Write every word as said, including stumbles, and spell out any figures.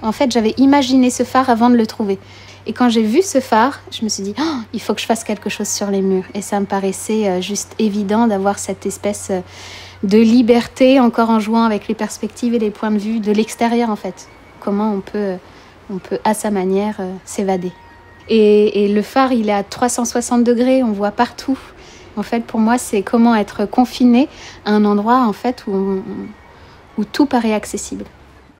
En fait, j'avais imaginé ce phare avant de le trouver. Et quand j'ai vu ce phare, je me suis dit oh, il faut que je fasse quelque chose sur les murs. Et ça me paraissait euh, juste évident d'avoir cette espèce euh, de liberté, encore en jouant avec les perspectives et les points de vue de l'extérieur en fait. Comment on peut, euh, on peut à sa manière euh, s'évader. Et, et le phare, il est à trois cent soixante degrés, on voit partout. En fait, pour moi, c'est comment être confiné à un endroit en fait où, on, où tout paraît accessible.